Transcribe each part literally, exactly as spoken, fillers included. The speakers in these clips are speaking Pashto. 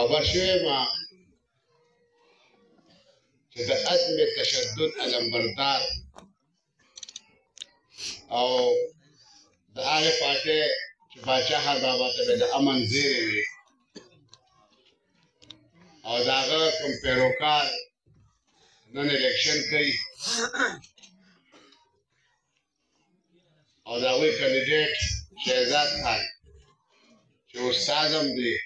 خبر شوی ما چې د عدم تشدد علمبردار او د هغې پارټۍ چې باچا خان بابا ته به د امن زیری وي او د هغه کوم پیروکار نن الیکشن کوي او د هغوی کاندیډیټ شهزاد خان چې استاد هم دی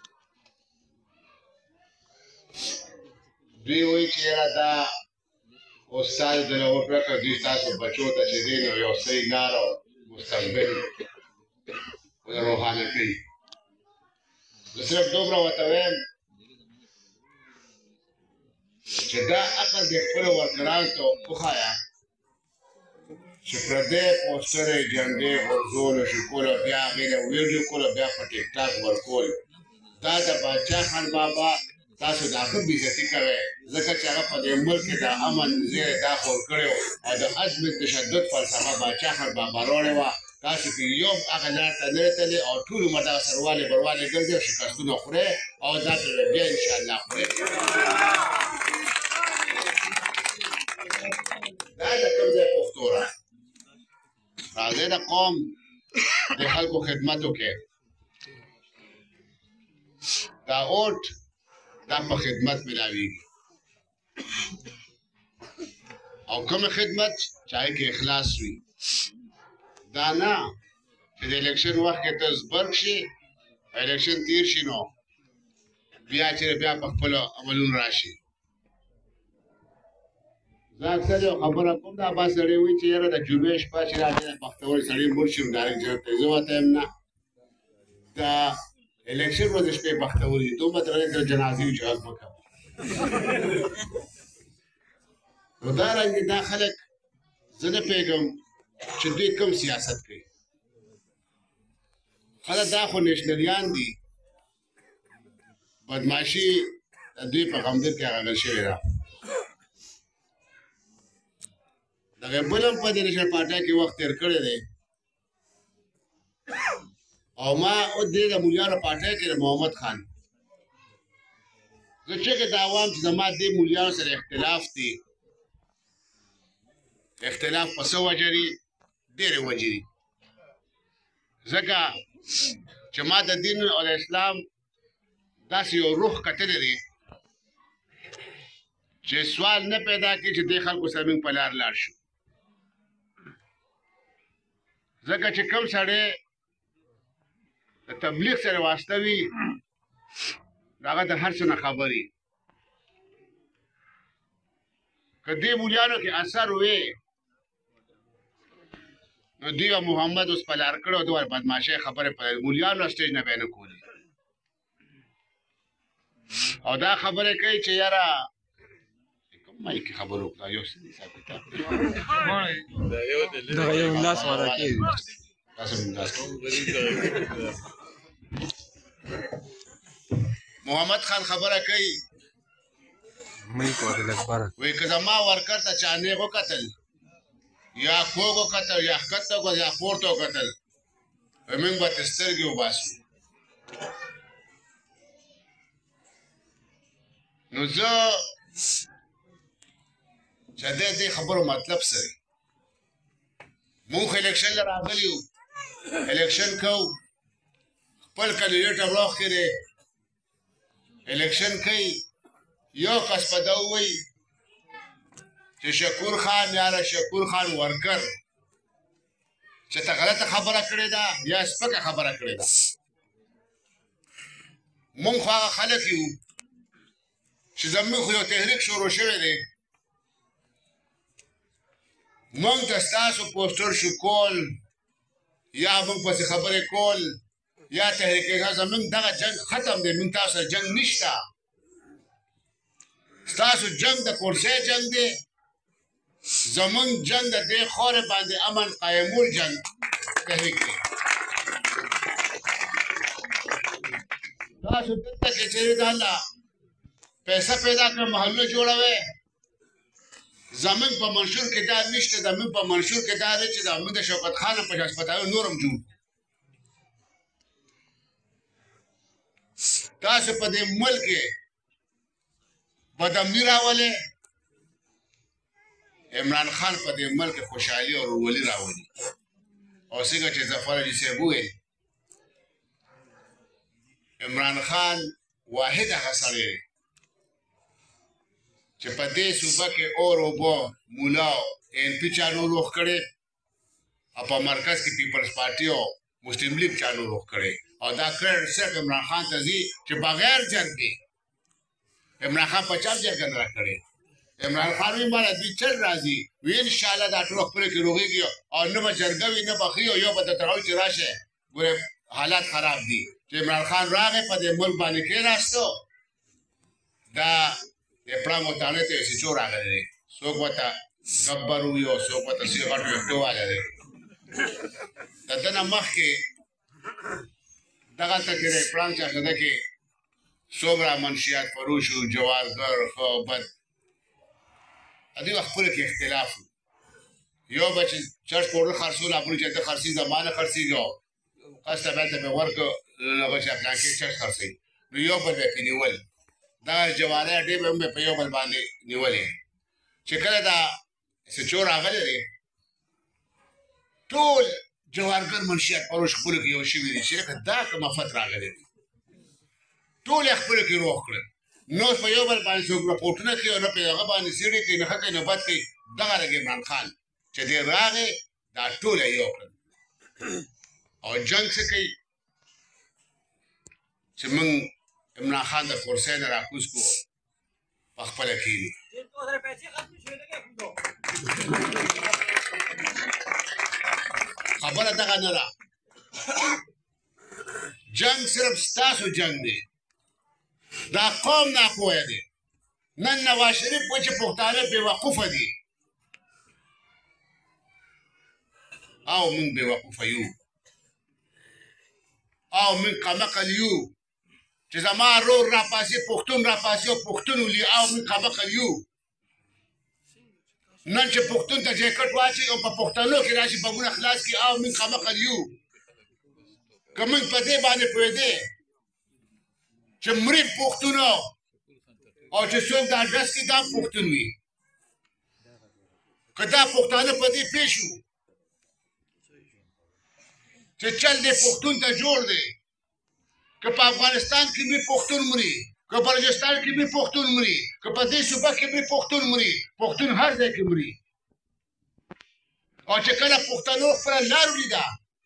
دوی وایي چې یاره دا استاد دله وکړه دوی ستاسو بچو ته چې دی نو یو صحیح لار او مستقبل روښانه کوي زه صرف دومره ورته وایم چې دا عقل د خپلو ورکرانو ته وښایه چې پردی پوسټرې جنډې غورځول او شکول او بیا هغې له ویډیو کول او بیا په ټیک ټاک ورکول دا د باچا خان بابا تاسو دا ښه بېعزتي کوئ ځکه چې هغه په دې ملک کې د امن زیری دا خور کړی و او د عدم تشدد فلسفه باچا خان بابا راوړې وه تاسو کې یو هغه لار ته نه تللې او ټول عمر دغه سروالې بروالې ګرځئ او شکستونه خورئ او دا ترې بیا انشاءالله خورئ دا د کوم ځای پښتو ده راځئ د قوم د خلکو خدمت وکړئ دا اوټ دا په خدمت ملاویږي او کومه خدمت چې هغې کې اخلاص وي دا نه چې د الیکشن وخت کې ته زبرګ شي الیکشن تیر شي نو بیا چې بیا په خپلو عملونو راشي زه اکثر یو خبره کوم دا با سړی وایي چې یاره د جمعې شپه چې راځي د بختوري سړی مړ شي نو ډایرکټ جنت ته زه ورته یم نه دا الیکشن ورځ شپې بختوري دومره درنې د جنازې وي چې غږ مه کوه نو دارنګې دا خلک زه نه پوهېږم چې دوی کوم سیاست کوي خلک دا خو نیشنلیان دي بدماشي د دوی په غمدر کې اغږل شوې ده دغه بل هم په دې نیشنل پارټۍ کې وخت تېر کړی دی او ما او دې د مولیانو پارټۍ کې د محمد خان زه چېرې دا وایم چې زما دې مولیانو سره اختلاف دی اختلاف په څه وجه دي ډېرې وجې دي ځکه چې ما د دین او د اسلام داسې یو روح کتلی دی چې سوال نه پیدا کړي چې دې خلکو سره موږ په لار لاړ شو ځکه چې کوم سړی د تبلیغ سره واسطه وي هغه د هر څه نه خبر وي که دې مولیانو کې اثر وي نو دوی محمد اوس په لار کړی او دوی بدماشۍ خبرې په مولیانو سټیج نه به یې نه کولې او دا خبرې کوي چې یاره کوم مایک کې خبرې وکړه یو څه دې ساتي تا دغه یو لاس واره کېږي محمد خان خبره کوي وایي که زما ورکر ته چا نیغ وکتل یا کوږ وکتل یا ښکته وکتل یا پورته وکتل موږ به ترې سترګې وباسو نو زه چې د دې خبرو مطلب څه دی مونږ الیکشن له راغلي یو الیکشن کوو خپل کاندیډیټ راوښکې دی الیکشن کوي یو کس په ده ووایي چې شکور خان یاره شکور خان ورکر چې ته غلطه خبره کړې ده یا سپکه خبره کړې ده مونږ خو هغه خلک یو چې زموږ خو یو تحریک شروع شوی دی مونږ ته ستاسو پوسټر شو کول یا مونږ پسې خبرې کول یا تحریک زموږ دغه جنګ ختم دی مونږ تاسو سره جنګ نشته ستاسو جنګ د کورسۍ جنګ دی زمونږ جنګ د دې خاورې باندې امن قایمول جنګ تحریک دی تاسو دلته کې چېرې د الله پیسه پیدا کړه محلونه جوړوئ زمونږ په منشور کې دا نشته زمونږ په منشور کې دا دی چې زمونږ د شوکت خان په هسپتالونو نور هم جوړ تاسو په دې ملک کې بدامني راولې عمران خان په دې ملک خوشحالي او ورولي راولي او څنګه چې ظفر علي صاحب وویل عمران خان واحد هغه سړی دی چې په دې صوبه کې اور اوبه مولا این پي چالو روغ کړی او په مرکز کې پیپلز پارټي او مسلم لیگ چالو روغ کړی او دا کړ صرف عمران خان ته ځي چې بغیر جرګې عمران خان په چا جرګه نه راکړی عمران خان وی مالا دوی چل راځي وی انشاءالله دا ټول خپل کې روغېږي او نه به جرګه وي نه به ښي او یو به درته راوړي چې راشه ګوره حالات خراب دي چې عمران خان راغی په دې ملک باندې کېناستو دا د پړانګ وطانې ته یو سچو راغلی دی څوک ورته ګبر وي او څوک ورته څه غټ ویښتو والی دی د ده نه مخکې دغلته کې دی پړانګ چارسده کې څومره منشیات فروش و جوارګر ښه بد دوی خپلو کې اختلاف و یو به چې چرچ پوډر خرڅول هغوی چې ته خرڅي زما نه خرڅېږي او قصد ته بېلته مې ورکړه هغه چې پلانکې چرچ خرڅوي نو یو بل به پرې نیول دغه جواری اډې به هم په یو بل باندې نیولې چې کله دا سچو راغلی دی ټول جوارګر منشیات فروش خپلو کې یو شوي دي چې لکه دا کوم افت راغلی دی ټول یې خپلو کې روغ کړل نو په یو بل باندې څوک رپورټونه کوي او نه په هغه باندې څېړې کوي نه ښه کوي نه بد کوي دغه رنګ عمران خان چې دی راغی دا ټول یې یو کړل او جنګ څه کوي چې موږ عمران خان د کورسۍ نه راکوز کړو په خپله کښېنو خبره دغه نه ده جنګ صرف ستاسو جنګ دی دا قوم ناپوهه دی نن نواز شریف وایي چې پښتانه بېوقوفه دي او موږ بېوقوفه یو او موږ کمعقل یو چې زما رور راپاسي پښتون راپاسي او پښتون ولي او موږ کمعقل یو نن چې پښتون ته جیکټ واچوي او په پښتنو کې راشي بمونه خلاص کړي او موږ کمعقل یو که موږ په دې باندې پوهېدې چې مرید پښتون او چې څوک دا ډس کې دا پښتون وي که دا پښتانه په دې پوه شو چې چل دې پښتون ته جوړ دی که په افغانستان کې مې پښتون مري که بلوچستان کې مې پښتون مري که په دې صوبه کې مې پښتون مري پښتون هر ځای کې مري او چې کله پښتنو خپله لار ولیده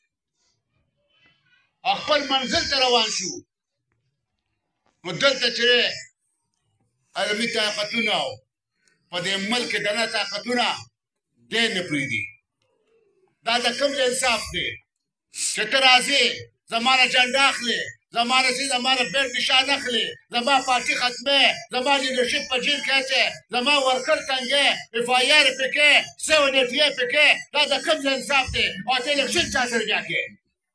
او خپل منزل ته روان شو نو دلته چې علمي طاقتونه په دې ملک کې دننه طاقتونه دی نه پرېږدي دا د کوم ځای انصاف دی چې ته راځې زما نه جنډه اخلې زما نه ځې زما نه بیلټ نشان اخلې زما پارټي ختمې زما لیډرشپ په جیل کې اچې زما ورکر تنګې اف آی آر پې کې سیون ایټي ای پې کې دا د کوم ځای انصاف دی او ته الیکشن چا سره بیا کې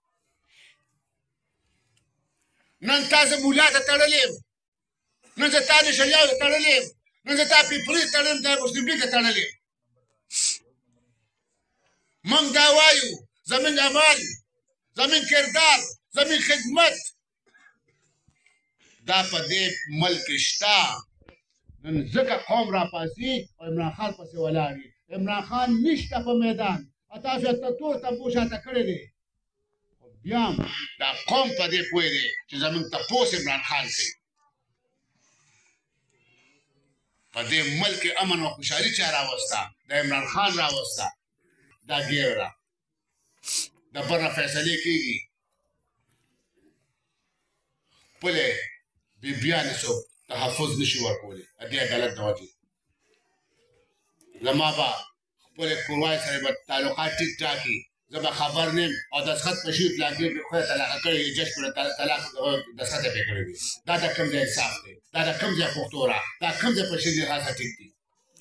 نن تا زه مولا ته تړلی یم نن زه تا نشریاو ته تړلی یم نن زه تا پیپلي ته تړلی یم تا مسلم لیګ ته تړلی یم موږ دا وایو زموږ عمل زموږ کردار زموږ خدمت دا په دې ملک کې شته نن ځکه قوم راپاڅي او عمران خان پسې ولاړ وي عمران خان نشته په میدان تاسو ته تور تمبو شاته کړی دی بیا هم دا قوم په دې پوه دی چې زموږ تپوس عمران خان کوي په دې ملک کې امن او خوشحالي چا راوسته د عمران خان راوسته دا ګیر ده د بر نه فیصلې کېږي خپلې بیبیانې څوک تحفظ نشي ورکولی دې غلط نه وکړي زما به خپلې کوروای سره به تعلقات ټیک ټاکي زه به خبر نه یم او دستخط په شي پلانکې پرې خدای طلاقه کړې جج پرې طلاق دستخط یې پرې کړی وي دا د کوم ځای انصاف دی دا د کوم ځای پښتو را دا کوم ځای په شدید خاصه ټیک دي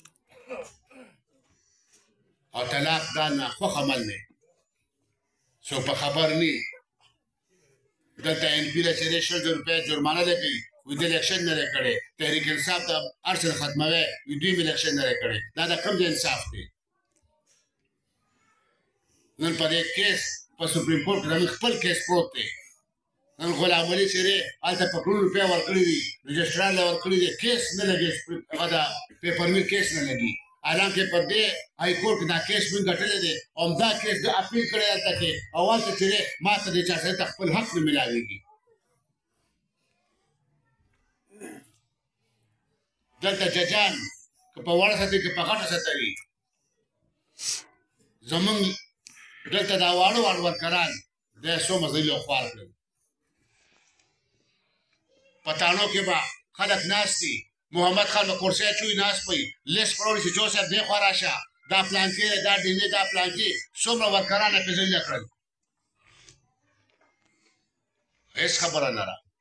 او طلاق دا ناخوښ عمل دی څوک په خبر نه دلته ایم پي له چې دی شل زره روپۍ جرمانه لګوي وي د الیکشن نه دی کړی تحریک انصاف ته هر څه ختموی وي دوی م الیکشن نه دی کړی دا د کوم ځای انصاف دی نن په دې کیس په سپریم کورټ کې زموږ خپل کیس پروت دی نن غلام علي سره هلته په کروڑ روپیا ورکړي دي رجسټران له ورکړي دي کیس نه لګي هغه دا پیپر می کیس نه لګي حالانکه په دې هاي کورټ دا کیس موږ ګټلې دي او دا کیس د اپیل کړی هلته کې اواز ته چې ما ته د چا سره خپل حق نه ملاويږي دلته ججان که په وړه ساتي که په غټه ساتي زمونږ دلته دا واړه واړه ورکران د څو مزلې خوار کړل پټانو کې به خلک ناست دي محمد خان به کرسۍ چوي ناست پي لیست پړوړي چې جو صاحب دې خوا راشه دا پلان کې دا ډیلې دا پلان کې څومره ورکران یې پې ذلیله کړل هېڅ خبره نه ده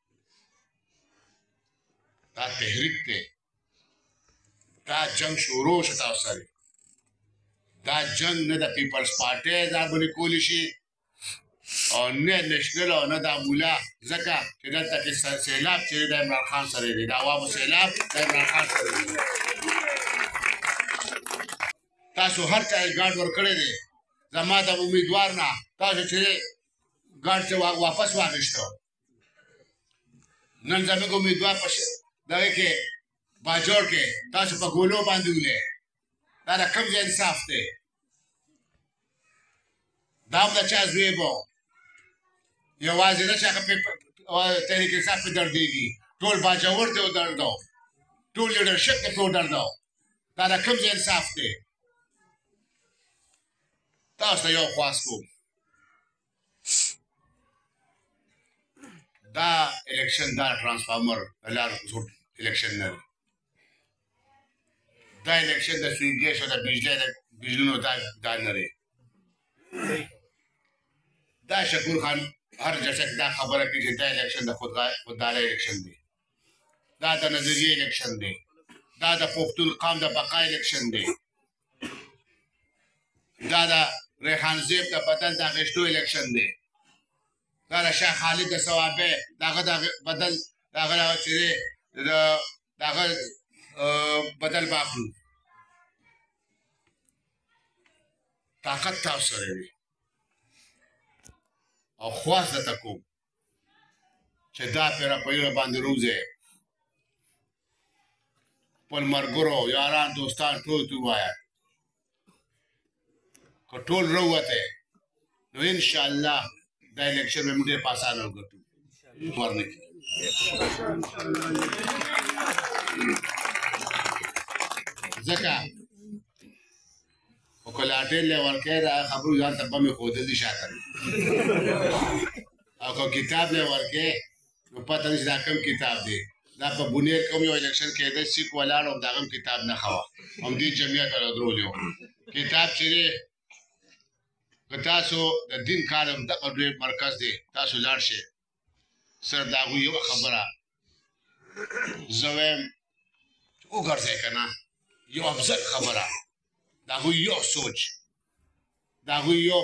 دا تحریک دی دا جنگ شروع شو تاسو سره دا جنگ نه د پیپلز پارټي ځان باندې کولی شي او نه نېشنل او نه د مولا ځکه چې دلته کې سیلاب چې د عمران خان سره دی د عوامو سیلاب د عمران خان سره دی تاسو هر چا یې ګارډ ورکړی دی زما د امیدوار نه تاسو چې ګارډ چې واپس واخیسته نن زموږ امیدوار په دغه کې باجوړ کې تاسو په ګولو باندې ولې دا د کوم ځای انصاف دی دا هم د چا زوی به یوازې نه چې هغه تحریک انصاف پې دردېږي ټول باجوړ دی ودردو ټول لیډرشپ دی پې ودردو دا د کوم ځای انصاف دی تاسو ته یو خواست کوم دا الیکشن دا ټرانسفارمر لار زوړ الیکشن نه دی دا الیکشن د سویل ګیس او د بجلی د بجلونو دا نه دی دا شکور خان هر جلسه دا خبره کوي چې دا الیکشن د خوددارۍ الیکشن دی دا د نظریې الیکشن دی دا د پښتون قام د بقا الیکشن دی دا د ریحان زیب د بدن د اخیستو الیکشن دی دا د شاه خالد د ثوابه د هغه د بدل د هغه چې د هغه بدل باخلو طاقت تاسو سره دی او خواست درته کوم چې دا پیره په یوه باندې روزئ خپل ملګرو یاران دوستان ټول ته ووایه که ټول راووتی نو انشاءالله دا الیکشن به موږ ډېر په اسانه وګټو ورنه کړي ځکه خو که لاټین لی ورکوې د هغه خبرو ځان ته بمې ښودل دي شاته او که کتاب لی ورکوې نو پته نه چې دا کوم کتاب دی دا په بونیر کوم یو الیکشن کېده سیک ولاړ او د هغه هم کتاب نه ښه وه همدې جمعیت والا درولې وو کتاب چې دی که تاسو د دین کار هم دغه ډېر مرکز دی تاسو لاړ شئ سر د هغوی یوه خبره زه وایم چې وګرځئ که نه یو افضل خبره د هغوی یو سوچ د هغوی یو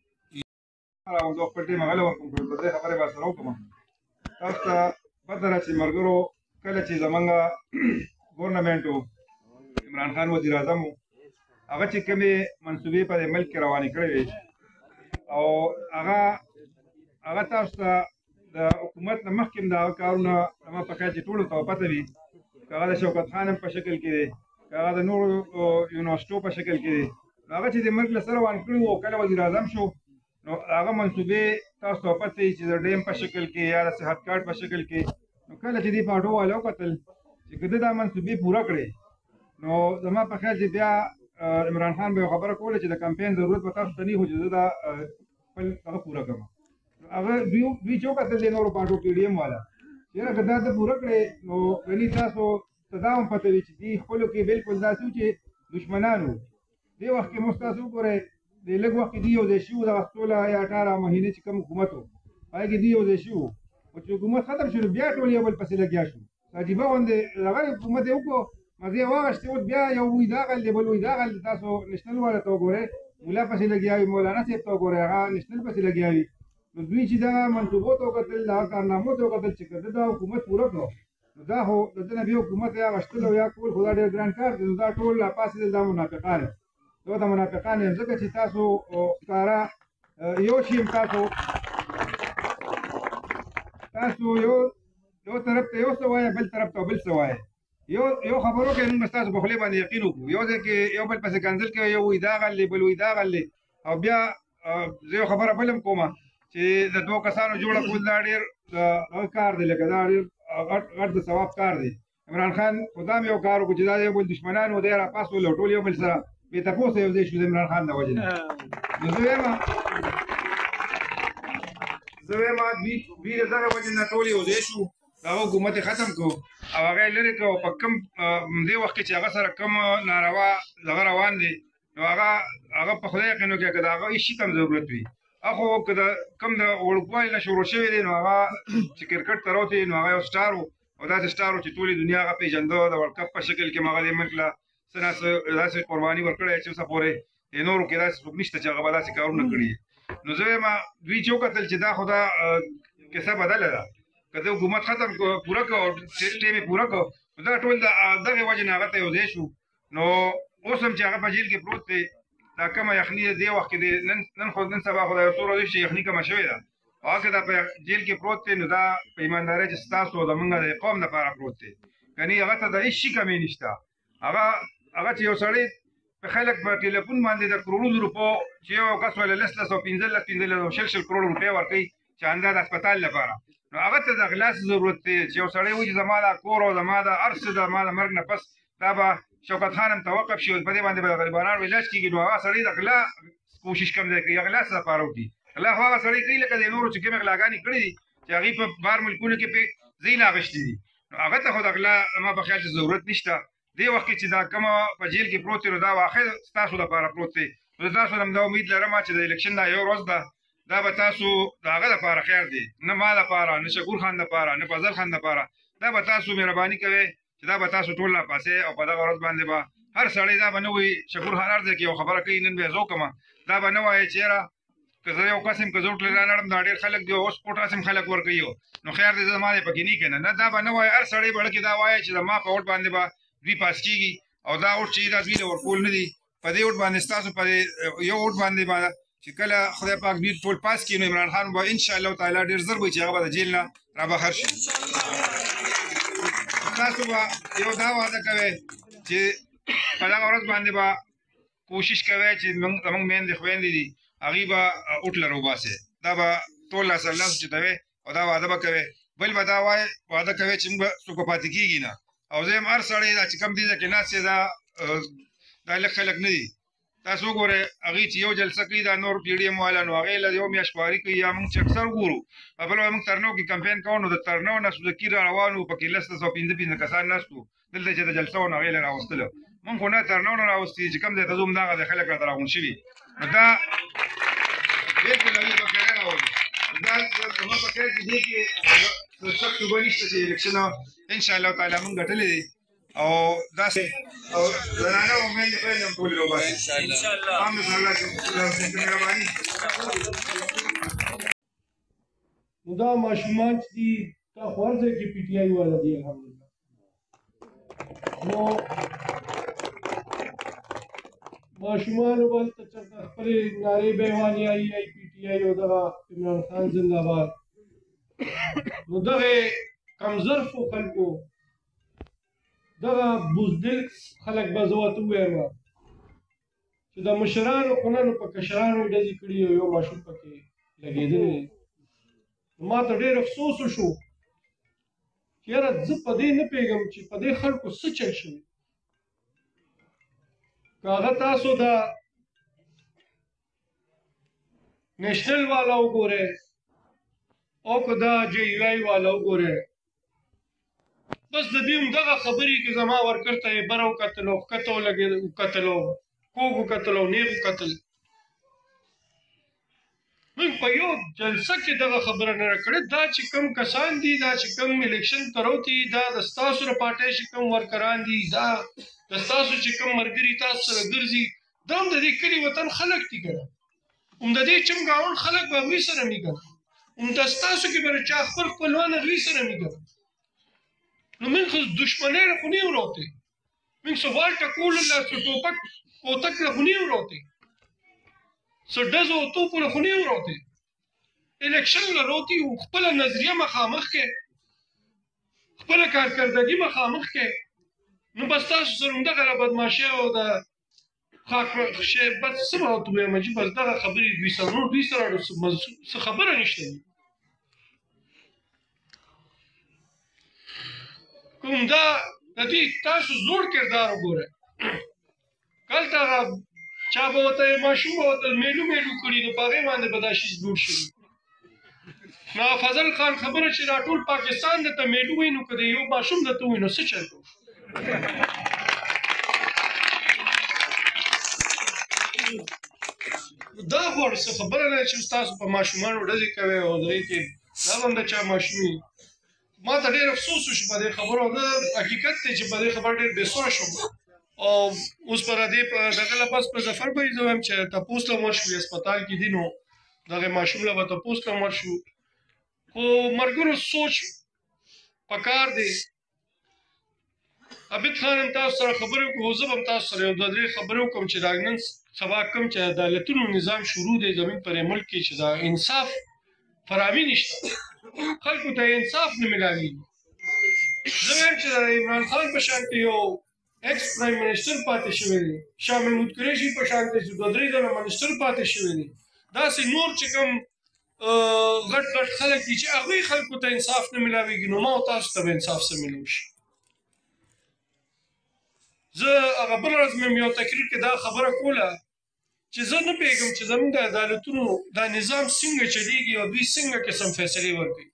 زه خپل ټیم هغه له ورکوم کړو په دې خبرې به سره وکړم تاسو ته پته ده چې ملګرو کله چې زمونږ ګورنمنټ و عمران خان وزیر اعظم و هغه چې کومې منصوبې په دې ملک کې روانې کړې وې او هغه هغه تاسو ته د حکومت نه مخکې هم د هغه کارونه زما په خیال چې ټولو ته پته وي که هغه د شوکت خان هم په شکل کې دی که هغه د نورو یونیورسټو په شکل کې دی هغه چې د ملک له سره روان کړي وو کله وزیر اعظم شو نو هغه منصوبې تاسو ته پته وي چې د ډیم په شکل کې یا د صحت کارت په شکل کې نو کله چې دې پاټو والا وکتل چې که ده دا منصوبې پوره کړې نو زما په خیال چې بیا عمران خان به یو خبره کوله چې د کمپین ضرورت به تاسو ته نه وي خو چې زه دا خپل هغه پوره کړم هغه دوی دوی چې وکتل د نورو پاټو پي ډي ایم والا یاره که دا ته پوره کړې نو یعنې تاسو ته دا هم پته وي چې دوی خپلو کې بلکل داسې وو چې دشمنان وو دې وخت کې موږ تاسو وګورئ د لږ وخت کې دوی یو ځای شي وو دغه سوله یا اټاره مهینې چې کوم حکومت و هغې کې دوی یو ځای شي وو خو چې حکومت ختم شو نو بیا ټول یو بل پسې لګیا شو عجیبه غوندې دغه حکومت یې وکړو مزې یې واغېستې اوس بیا یو وایي دا غل دی بل وایي دا غل دی تاسو نېشنل والا ته وګورئ ملا پسې لګیا وي مولانا صاحب ته وګورئ هغه نېشنل پسې لګیا وي نو دوی چې دغه منصوبو ته وکتل دغه کارنامو ته وکتل چې که ده دا حکومت پوره کړو نو دا خو د ده نه بیا حکومت یا غشتل او یا کول خو دا ډېر ګران کار دی نو دا ټول راپاڅېدل دا منافقان دا د منافقان یم ځکه چې تاسو ښکاره یو شي هم تاسو تاسو یو یو طرف ته یو څه وایه بل طرف ته بل څه وایه یو یو خبرو کې موږ ستاسو په خولې باندې یقین وکړو یو ځای کې یو بل پسې کنځل کوي یو وایي دا غلې بل وایي دا غلې او بیا زه یو خبره بل هم کوم چې د دوه کسانو جوړه کول دا ډېر هغه کار دی لکه دا ډېر غټ د ثواب کار دی عمران خان خو دا مې یو کار وکړو چې دا یو بل دښمنان و دی راپاڅول او ټول یو بل سره بې تپوسه یو ځای شو د عمران خان د وجې نه نو زه وایم زه وایم دوی د دغه وجې نه ټول یو ځای شو هغه حکومت ختم کړو او هغه یې لرې کړو په کوم دې وخت کې چې هغه سره کوم ناروا دغه روان دی نو هغه هغه په خدای یقین وکړي که د هغه هېڅ شي کم ضرورت وي اخو که د کوم د وړوکوالي نه شروع شوی دی نو هغه چې کرکټ ته راوتې نو هغه یو سټار و او داسې سټار و چې ټولې دنیا هغه پېژنده د ورلډ کپ په شکل کې هغه دې ملک له څه نه څه داسې قرباني ورکړی چې اوسه پورې نورو کې داسې څوک نشته چې هغه به داسې کارونه کړي نو زه وایم دوی چې وکتل چې دا خو دا کیسه بدله ده که د حکومت ختم پوره کړو او ټیم یې پوره کړو نو دا ټول د دغې وجې نه هغه ته یو ځای شو نو اوس هم چې هغه په جیل کې پروت دی دا کومه یخني دې وخت کې دی نن خو نن سبا خو دا یو څو ورځې چې یخني کمه شوې ده او هغه که دا په جیل کې پروت دی نو دا په ایماندارۍ چې ستاسو او زمونږ د قوم دپاره پروت دی کني هغه ته د هېڅ شي کمې نشته هغه هغه چې یو سړی په خلک په ټلیفون باندې د کروڑونو روپو چې یو کس ولې لس لس او پنځلس پنځلس او شل شل کروڑ روپۍ ورکوي چې همدا د هسپتال لپاره نو هغه ته د غلاس ضرورت دی چې یو سړی وایي چې زما دا کور او زما دا هر څه د ما د مرګ نه پس دا به شوکت خان هم توقف شي په دې باندې به د غریبانو علاج کېږي نو هغه سړی د غلا کوشش کم ځای کوي غلا څه لپاره وکړي غلا خو هغه سړی کوي لکه د نورو چې کومې غلاګانې کړي دي چې هغوی په بهر ملکونو کې پې ځای نه اخیستي دي نو هغه ته خو د غلا ما په خیال چې ضرورت نشته دې وخت کې چې دا کومه په جیل کې پروت دی نو دا واقع ستاسو لپاره پروت دی نو تاسو هم دا امید لرم چې د الیکشن دا یو ورځ ده دا به تاسو د هغه لپاره خیر دی نه ما لپاره نه شکور خان لپاره نه فضل خان لپاره دا به تاسو مهرباني کوئ چې دا به تاسو ټول راپاسئ او په دغه ورځ باندې به هر سړی دا به نه وایي شکور خان هر ځای کې یو خبره کوي نن به یې زه وکړمه دا به نه وایي چې یاره که زه یو قسم که زه وټلې رانړم دا ډېر خلک دي اوس کوټ رسم خلک ورکوي نو خیر دی زما دی پکې نه کنه نه دا به نه وایي هر سړی به کې دا وایي چې زما په وټ باندې به دوی پاس کېږي او دا وټ چې دا دوی له ورکول نه دي په دې وټ باندې ستاسو په یو وټ باندې به چې کله خدای پاک دوی ټول پاس کړي نو عمران خان به انشاءالله تعالی ډېر ژر به چې هغه به د جیل نه رابهر شي تاسو به یو دا وعده کوئ چې په دغه ورځ باندې به کوشش کوئ چې زموږ میندې خویندې دي هغوی به اوټ له راوباسئ دا به ټول لاس الله سوچتوئ او دا وعده به کوئ بل به دا وایي وعده کوئ چې موږ به څوک پاتې کېږي نه او زه یم هر سړی دا چې کوم دې ځای کې ناست دی دا دا لږ خلک نه دي تاسو وګورئ هغوی چې یو جلسه کوي دا نور پي ډي ایم والا نو هغې له یو میاشت خواري کوي یا موږ چې اکثر ګورو په بل وایي موږ ترنو کې کمپین کوو نو د ترنو نه سوزکي را روان وو پکې لس لس او پنځه پنځه کسان ناست وو دلته چې د جلسه وو نو هغې له راوستلو موږ خو نه ترنو نه راوستي چې کوم ځای ته ځو همدغه ځای خلک راته راغونډ شوي نو دا بلکل هغوی په کې راولي دا زما په خیال کې دې کې سخت اوبه نشته چې الیکشن انشاءالله تعالی موږ ګټلی دی او داسې او زنانه او میندې خویندې هم ټولې راوباسي انشاءالله هم د الله مهرباني نو دا ماشومان چې دي دا خو هر ځای کې پي ټي آی والا دي الحمدلله نو ماشومانو به هلته چېرته خپلې نارې به یې وانیایي ای پي ټي آی او دغه عمران خان زنده‌باد نو دغې کمزرفو خلکو دغه بزدل خلک به زه ورته ووایم چې د مشرانو خو نه نو په کشرانو ډزې کړي او یو ماشوم پکې لګېدلی دی نو ما ته ډېر افسوس وشو چې یاره زه په دې نه پوهېږم چې په دې خلکو څه چل شوي که هغه تاسو د نیشنل والا وګورئ او که دا جے یو آی والا وګورئ بس د دې همدغه خبرې کې زما ورکر ته یې بره وکتل او ښکته وکتل او کوږ وکتل او نیغ وکتل موږ په یو جلسه کې دغه خبره نه ده کړې دا چې کوم کسان دي دا چې کوم الیکشن ته راوتي دا د ستاسو د پارټۍ چې کوم ورکران دي دا د ستاسو چې کوم ملګري تاسو سره ګرځي دا هم د دې کلي وطن خلک دي که نه هم د دې چم ګاونډ خلک به هغوی سره مي که نه هم د ستاسو کې به د چا خپل خپلوان هغوی سره مي که نه نو موږ خو دشمنۍ نه خو نه یو راوتی موږ څه والټه کولو له څه ټوپک کوتک له خو نه یو راوتی څه ډزو او توپو له خو نه یو راوتی الیکشن لروتی او خپل نظریه مخامخ کې خپل کارکردګي مخامخ کې نو بس تاسو سره همدغه بدماشي او د خاک شی بس څه به ورته ووایم چې بس دغه خبرې دوی سره نور دوی سره څه خبره نشته کوم دا د دې تاسو زوړ کردار وګورئ کلته هغه چا به ورته ماشوم به ورته میلو میلو کړي نو په هغې باندې به دا شي جوړ شوي نو فضل خان خبره چې دا ټول پاکستان درته میلو وایي نو که د یو ماشوم درته ووایي نو څه چل دا خو څه خبره ده چې تاسو په ماشومانو ډزې کوئ او دغې کې دا به هم د چا ماشوم وي ما ته ډېر افسوس وشو په دې خبرو د حقیقت دی چې په دې خبر ډېر بېسوره شوم او اوس پر دې په دغه لپس په ظفر به یې زه وایم چې تپوس ته مړ شو هسپتال کې دي نو دغه ماشوم له به تپوس ته مړ شو خو ملګرو سوچ پکار دی عابد خان هم تاسو سره خبرې وکړو زه به هم تاسو سره یو دوه درې خبرې وکړم چې دا نن سبا کوم چې عدالتونو نظام شروع دی زموږ پر ملک کې چې دا انصاف فراهمي نشته خلکو ته انصاف نه میلاږي زه وایم چې د عمران خان په شان کې یو ایکس پرایم منسټر پاتې شوی دی شاه محمود قریشي په شان کې دوه درې ځله منسټر پاتې شوی دی داسې نور چې کوم غټ غټ خلک دي چې هغوی خلکو ته انصاف نه میلاویږي نو ما او تاسو ته به انصاف څه میلاو شي زه هغه بله ورځ مې یو تقریر کې دا خبره کوله چې زه نه پوهېږم چې زموږ د عدالتونو دا نظام څنګه چلېږي او دوی څنګه قسم فیصلې ورکوي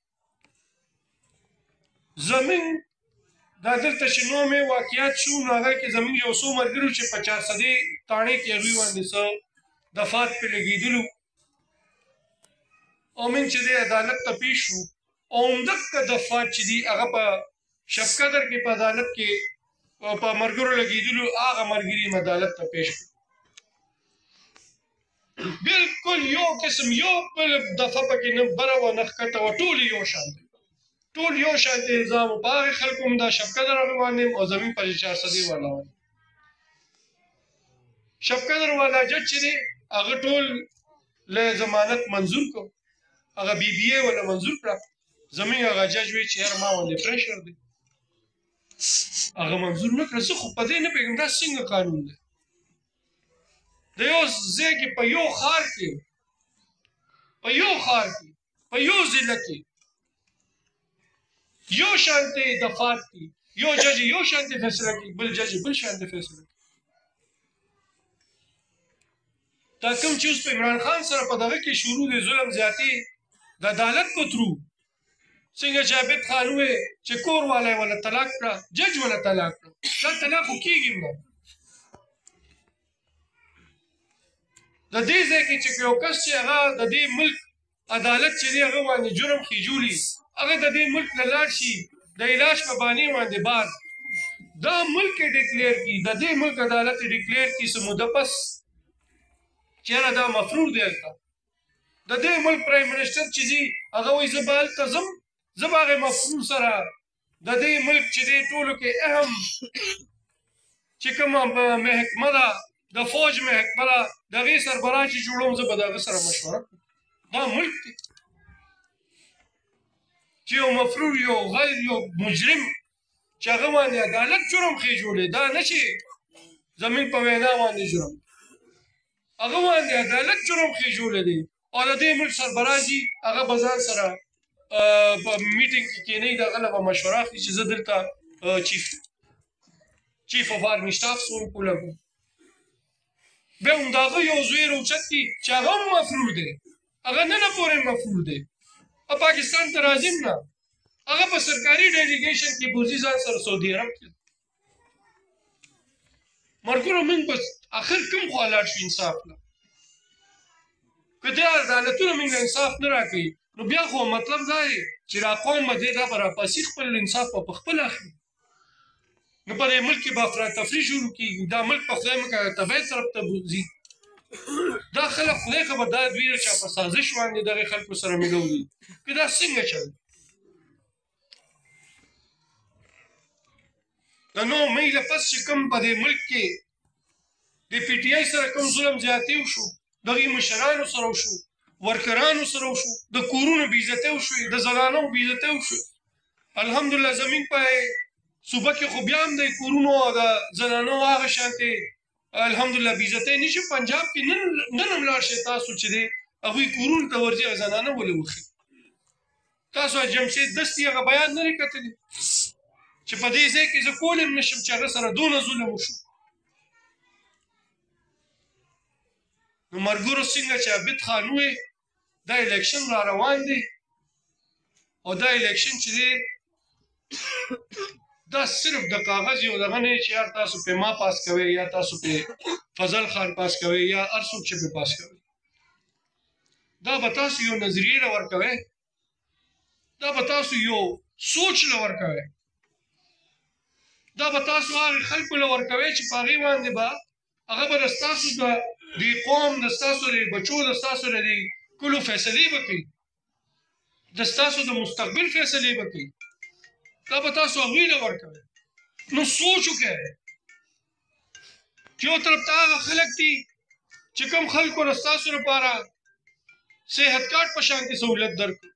زموږ دا دلته چې نومې واقعیات شو نو هغه کې زموږ یو څو ملګرو چې په چارسدې تاڼې کې هغوی باندې څه دفات پرې لګېدلو او موږ چې دی عدالت ته پیش شو او همدغه دفات چې دي هغه په شبقدر کې په عدالت کې په ملګرو لګېدلو هغه ملګري یې عدالت ته پیش کړو بالکل یو قسم یو بل دفعه پکې نه بره وه نه ښکته وه ټول یو شان دي ټول یو شانتي الزام و په هغې خلکو هم دا شبقدر هغه باندې او زموږ په چارسدې والا باندې شبقدر والا جج چې دی هغه ټول له ضمانت منظور کړو هغه بی بی اے ولا منظور کړه زموږ هغه جج وایي چې یاره ما باندې پریشر دی هغه منظور نه کړه زه خو په دې نه پوهېږم دا څنګه قانون دی د یو ځای کې په یو ښار کې په یو ښار کې په یو ضلع کې یو شانتي دفات کی یو جج یو شانتي فیصله کی بل جج بل شانتي فیصله کی دا کوم چې اوس په عمران خان سره په دغه کې شروع دی ظلم زیاتي د عدالت په ترو څنګه چې عابد خان وویل چې کور والی ولا طلاق کړه جج ولا طلاق کړه دا طلاق خو کېږي نه د دې ځای کې چې یو کس چې هغه د دې ملک عدالت چې دی هغه باندې جرم خېجولي هغه د دې ملک نه لاړ شي د علاج په بانې باندې بار دا ملک یې ډیکلیر کړي د دې ملک عدالت یې ډیکلیر کړي څه موده پس چېرې دا مفروض دی هلته د دې ملک پرایم منسټر چې ځي هغه وایي زه به هلته ځم زه به هغې مفروض سره د دې ملک چې دی ټولو کې اهم چې کومه محکمه ده د فوج محکمه ده د هغې سربراح چې جوړوم زه به د هغه سره مشوره کړم دا ملک دی چې یو مفرور یو غیر یو مجرم چې هغه باندې عدالت جرم خېجولی دا نه چې زموږ په وینا باندې جرم هغه باندې عدالت جرم خېجولی دی او د دې ملک سربراح ځي هغه به ځان سره په میټینګ کې کېنئ د هغه نه به مشوره اخلي چې زه دلته چیف چیف اف آرمي سټاف څوک ولګوم بیا همدغه یو زوی روچت کي چې هغه هم مفرور دی هغه نن پورې مفرور دی او پاکستان ته راځي نه هغه په سرکاري ډیلیګیشن کې بوزي ځان سره سعودي عرب کې مرګورو موږ بس اخر کوم خوا لاړ شو انصاف نه که دې عدالتونه موږ انصاف نه راکوي نو بیا خو مطلب دا دی چې را قوم به دې دا به راپاسي خپل انصاف به په خپله اخلي نو په دې ملک کې به افراتفري شروع کېږي دا ملک په خدای مه کوه تبعید طرف ته ځي دا خلک خدای خبر دا دوی د چا په سازش باندې دغې خلکو سره ملو دي که دا څنګه چل د نو مۍ نه پس چې کوم په دې ملک کې د پي ټي آی سره کوم ظلم زیاتي وشو د هغې مشرانو سره وشو ورکرانو سره وشو د کورونو بې عزتۍ وشوې د زنانو بې عزتۍ وشوې الحمدلله زمین په صوبه کې خو بیا هم د کورونو او د زنانو هغه شانتې الحمدلله بې عزتۍ نشي پنجاب کې نن نن هم لاړ شئ تاسو چې دی هغوی کورونو ته ورځي او زنانه ولې وښي تاسو جمشید دستي هغه بیان نه دی کتلی چې په دې ځای کې زه کولی هم نشم چې هغه سره دونه ظلم وشو نو ملګرو څنګه چې عابد خان وویل دا الیکشن را روان دی او دا الیکشن چې دی دا صرف د کاغذ یو دغه نه چې یار تاسو پې ما پاس کوئ یا تاسو پې فضل خان پاس کوئ یا هر څوک چې پې پاس کوئ دا به تاسو یو نظریې له ورکوئ دا به تاسو یو سوچ له ورکوئ دا به تاسو هغې خلکو له ورکوئ چې په هغې باندې به هغه به د ستاسو د دې قوم د ستاسو د بچو د ستاسو د دې کلو فیصلې به کوي د ستاسو د مستقبل فیصلې به کوي دا به تاسو هغوی له ورکوئ نو سوچ وکړئ چې یو طرف ته هغه خلک دي چې کوم خلکو د ستاسو لپاره صحت کارت په شانتې سهولت درکړو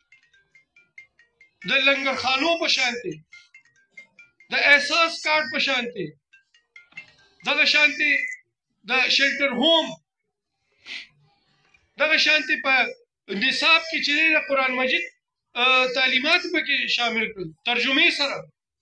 د لنګرخانو په شانتې د احساس کارت په شانتې دغه شانتې د شیلټر هوم دغه شانتې په نصاب کې چې دی د قرآن مجید تعلیمات پکې شامل کړل ترجمې سره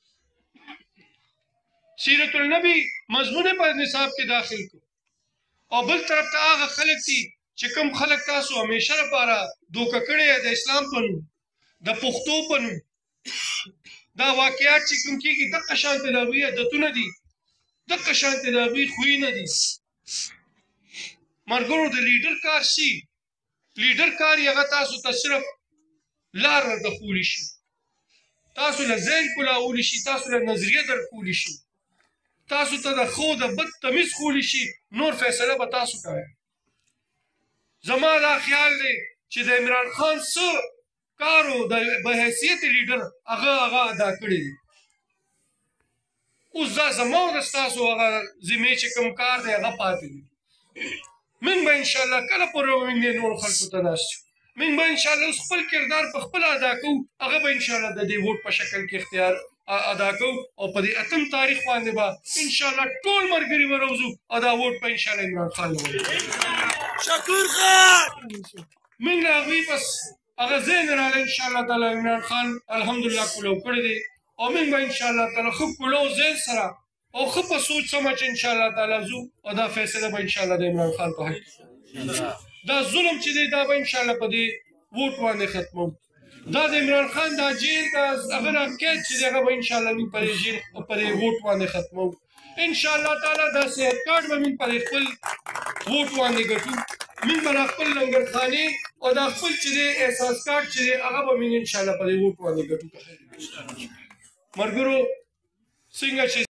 سیرت النبی مضمون په نصاب کې داخل کړو او بل طرف ته هغه خلک دي چې کوم خلک تاسو همیشه لپاره دوکه کړی د اسلام په نوم د پښتو په نوم دا واقعات چې کوم کېږي دغه شانتې د هغوی عادتونه دي دغه شانتې د هغوی خویونه دي ملګرو د لیډر کار سي لیډر کار یې هغه تاسو ته صرف لار درښولی شي تاسو له ذهن کولاولی شي تاسو له نظریه درکولی شي تاسو ته د ښو د بد تمیز ښولی شي نور فیصله به تاسو کوئ زما دا خیال دی چې د عمران خان څه کار و د بحیثیت لیډر هغه هغه ادا کړی دی اوس دا زما او د ستاسو هغه ذمې چې کوم کار دی هغه پاتې دی موږ به انشاءالله کله پورې موږ دې نورو خلکو ته ناست یو موږ به انشاءالله اوس خپل کردار په خپله ادا کوو هغه به انشاءالله د دې ووټ په شکل کې اختیار ادا کوو او په دې اتم تاریخ باندې به انشاءالله ټول ملګري به راوځو او دا ووټ به انشاءالله عمران خان له شکور خان موږ له هغوی بس هغه ذهن راغلی انشاءالله تعالی عمران خان الحمدلله کولو کړی دی او موږ به انشاءالله تعالی ښه کولو ذهن سره او ښه په سوچ سمه چې انشاءالله تعالی ځو او دا فیصله به انشاءالله د عمران خان په حق دا ظلم چې دی دا به انشاءالله په دې ووټ باندې ختمو دا د عمران خان دا جیل دا هغه دا قید چې دی هغه به انشاءالله موږ په دې جیل په دې ووټ باندې ختمو انشاءالله تعالی دا صحت کارت به موږ په دې خپل ووټ باندې ګټو موږ به دا خپل لنګرخانې او دا خپل چې دی احساس کارت چې دی هغه به موږ انشاءالله په دې ووټ باندې ګټو ملګرو څنګه چې